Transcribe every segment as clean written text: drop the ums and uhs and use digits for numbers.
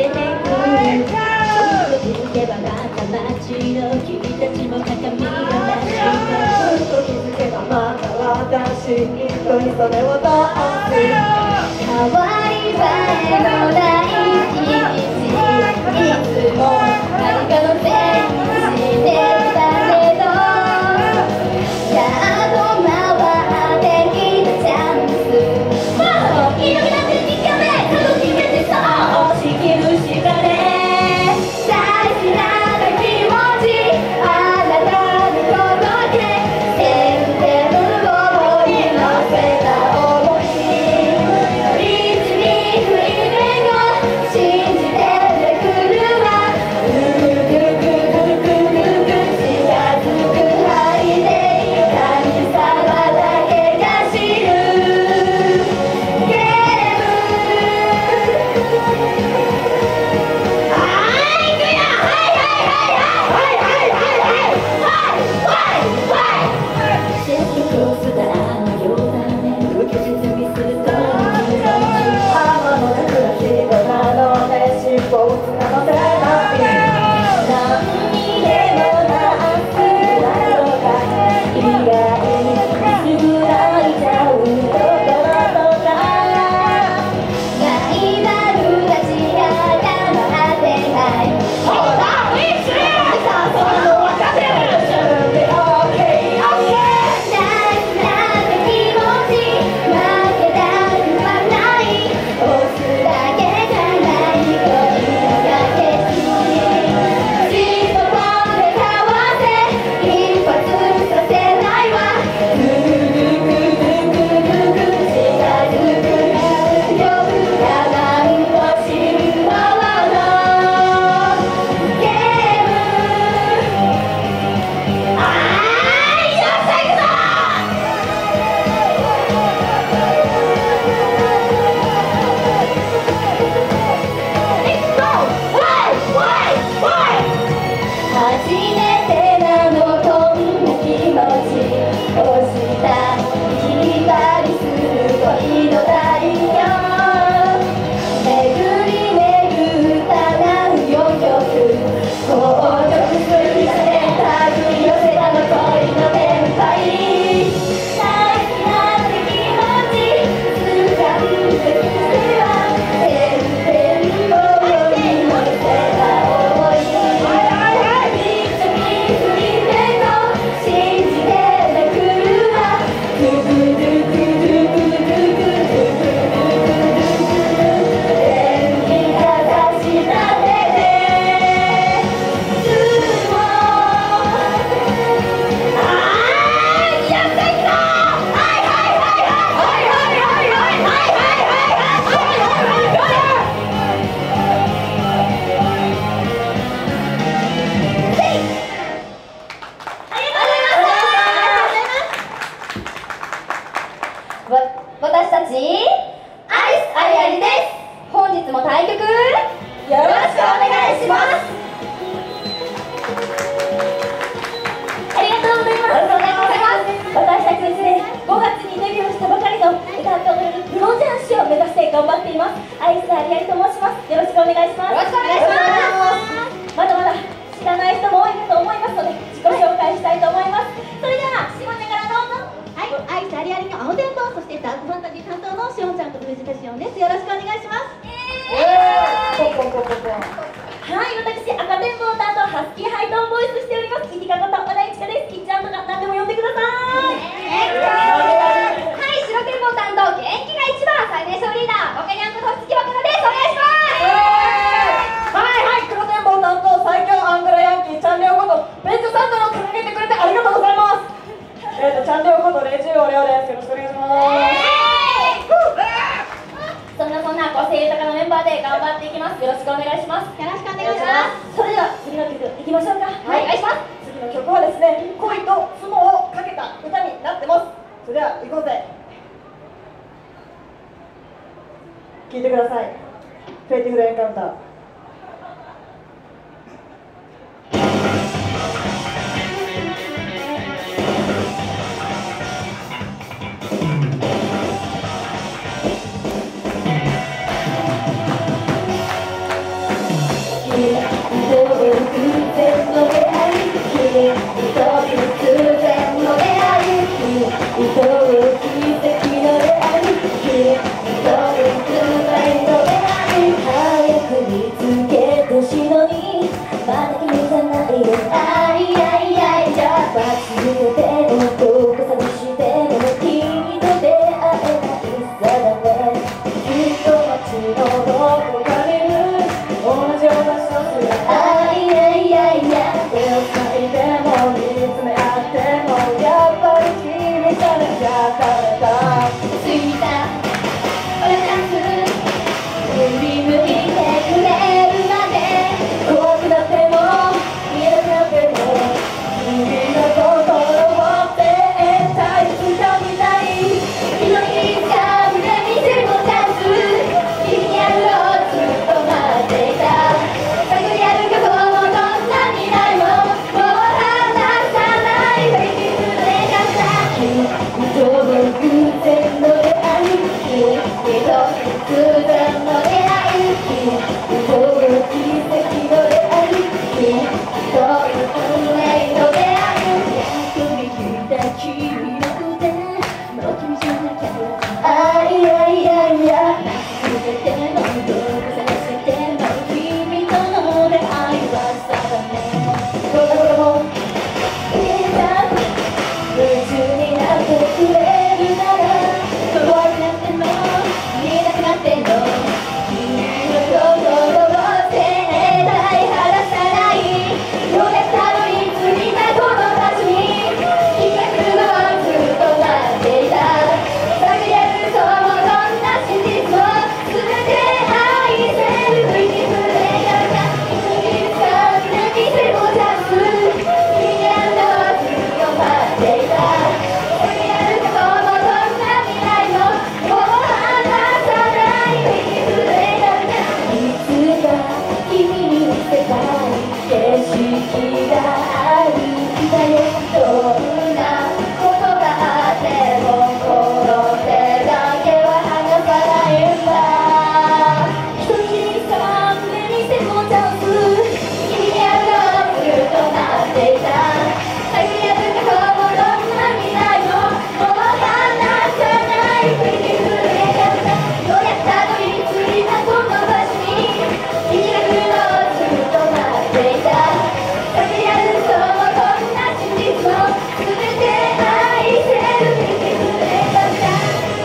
けてくる気づけばまた街の君たちも高みが増して気づけばまた私一緒にそれをどうする変わり映えのない一日いつも何かのせいにしてたけどやっと回ってきたチャンスもういなくなって2日目楽しめてそう押し切るしかね大事な気持ちあなたに届けセンテムをに乗せた想い導く夢を信じててくるわぐるぐるぐるぐるぐる近づく範囲で神様だけが知るゲームはい行くよはいはいはいはいはいはいシェフクロスターのようだね現実にすると浜の中の人なのね尻尾をつかませない何にでもなすなのか意外にくすぐらいちゃうところとかライバルたちが黙ってないそうだウィッシュさあその若手準備 OK 大事な気持ち負けたくはない押すだけじゃない恋がけし尻尾でかわせ一発させないわぐるぐるぐるぐるぐる近づく夜がなんと心臓のゲームあーいよっしゃ行くぞ初めてなのこんな気持ち押したりばりする恋の太陽巡り巡った何よ曲高速すぎて手繰り寄せたの恋の天杯大好きな気持ち掴んできては天々棒に乗せた想い一緒に振り目を信じてめくるわぐぐるぐるぐるぐるぐるぐるぐるぐる天にかざした手でつもやってきたはいはいはいはいはいはいはいはいはいはい私たちアイスありありです。本日も対局よろしくお願いします。ありがとうございます。私たちですね、5月にデビューしたばかりの歌って踊れるプロ雀士を目指して頑張っていますアイスありありと申します。よろしくお願いします。よろしくお願いします。まだまだ知らない人も多いかと思いますので自己紹介したいと思います。それではしもねからどうぞ。 はい、アイスありありの青テンポ、そしてダークファンタジー担当のしおんちゃんこと藤田しおんです。よろしくお願いします。 はい、私赤テンポを担当ハスキーハイトーンボイスしておりますいきかこと小田一華です。きっちゃんとか何でも呼んでください。 はい、白テンポ担当元気が一番最年少リーダーボケニャンこと月若菜です。お願いします。 はいはい黒テンポ担当最強アングラヤンキーチャンレオことベンチサンドの掲げてくれてありがとうございます。チャンレオことレジオレオです。よろしくお願いします。 そんな個性豊かなメンバーで頑張っていきます。よろしくお願いします。 よろしくお願いします。 それでは次の曲いきましょうか。 はい、お願いします。 次の曲はですね恋と相撲をかけた歌になってます。それでは行こうぜ。聴いてください。フェイティフルエンカウンター。 あいやいやいや手をつないでも見つめ合ってもやっぱり君からじゃダメだ過ぎた俺チャンス振り向いてくれるまで怖くなっても見えなくなっても君の心を絶対掴みたい一人さんで見せるチャンス君にあるのをずっと待っていた探り歩くこともどんな未来ももう離さないフェイクでかった君との偶然の出会い君と偶然の出会い君との奇跡の出会い君と運命の出会い飛び切った君の腕もう君じゃなきゃあいやいやいや全てのどこ探しても君との出会いは定めどんなこともいいんだ夢中になってくれるなら怖くなっても見えなくなっても君の心を絶対離さないようやくたどり着いたこの場所に君が来るのをずっと待っていた探り歩くそうもどんな真実も全て愛せる振り切る映画がいつか見せるチャンス君にあるのをずっと待っていた探り歩くそうもどんな未来ももう離さない振り切る映画がいつか君に見せたい景色があるんだよどんなことがあってもこの手だけは離さないんだ一人さんで見せるチャンス君に会うのをずっと待っていた探り歩くこともどんな未来ももう離さない振り切る映画がようやくたどり着いたこの場所に君が来るのをずっと待っていた探り歩くこともどんな真実も全て愛せる振り切る映画が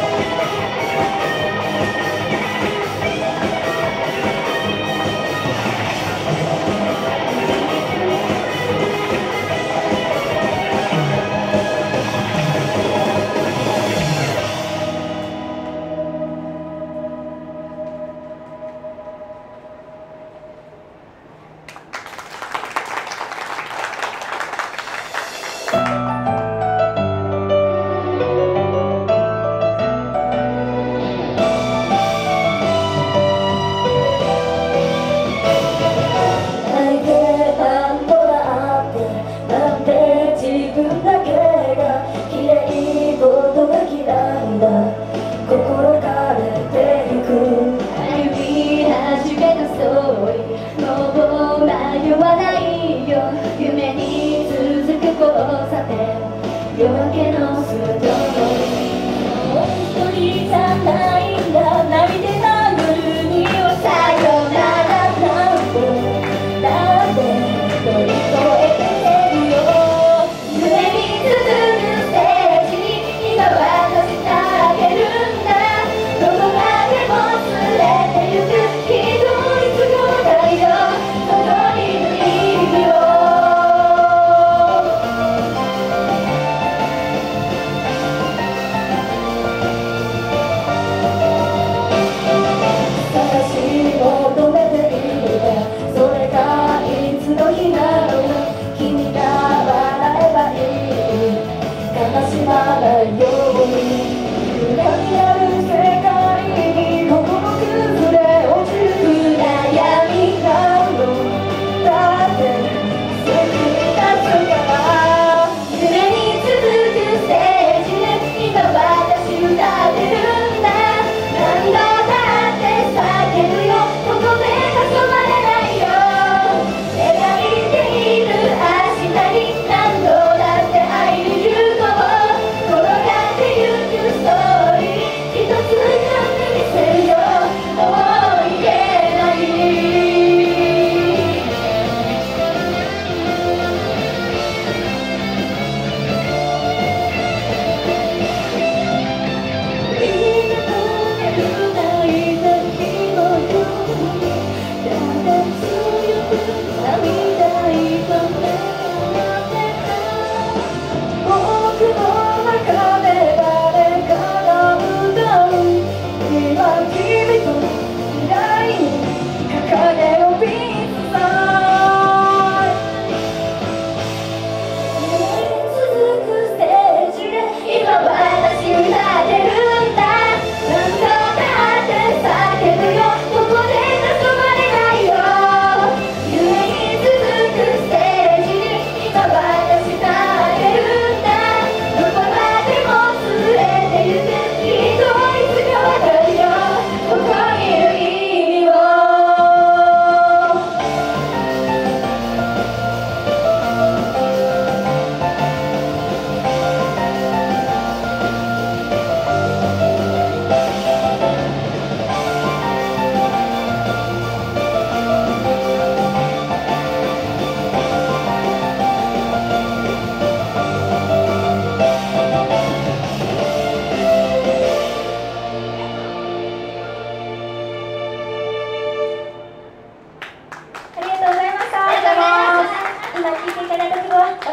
泣いてなんぼだってなんで自分だけが綺麗いことが嫌いだ心枯れてゆく歩み始めたストーリーもう迷わないよ夢に続く交差点夜明けのストーリーもう一人じゃないんだ泣いてた夜にはさよならなんてだって乗り越えてるよ夢に続くステージに今は乗せてあげるんだどこまでも連れてゆく一人過ごたいよそこにいる意味を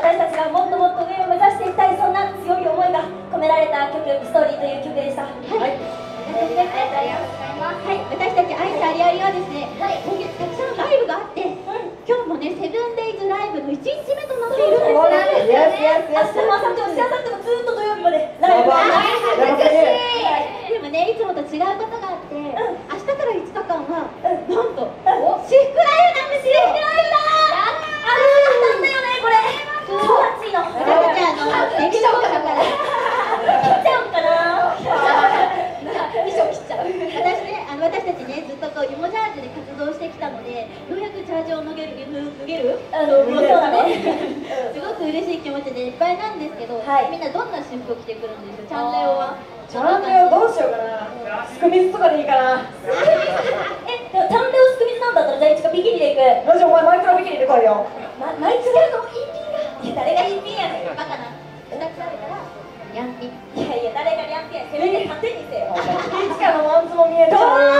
私たちがもっともっと上を目指していきたい、そんな強い思いが込められた曲「ストーリー」という曲でした。はい、 私たちアイスありありはですね、今月たくさんライブがあって、今日もね、セブンデイズライブの1日目となっているんですよ。 明日も明後日もしあさってもずっと土曜日までライブがでもね、いつもと違うことがあって、明日から5日間は、なんと、私服ライブなんですよ。 なんだよね、これ超暑いの。 私たちデビュー後だから切っちゃおうかな。 衣装切っちゃう。私たちね、ずっとこうユモジャージュで活動してきたので、ようやくチャージを脱げるそうだね。 すごく嬉しい気持ちでいっぱいなんですけど、みんなどんな私服を着てくるんですよ。チャンレオはチャンレオどうしようかな。スクミズとかでいいかな。 でもチャンレオスクミズなんだったら、じゃあ一かビキニで行く。 よし、お前マイクロビキニで来いよ。 マイクロのインピンが誰がインピンやねん。 バカな2つあるからヤンピン。 いやいや、誰がリャンピンや。せめて縦にせよ。 いつかのマンズも見える。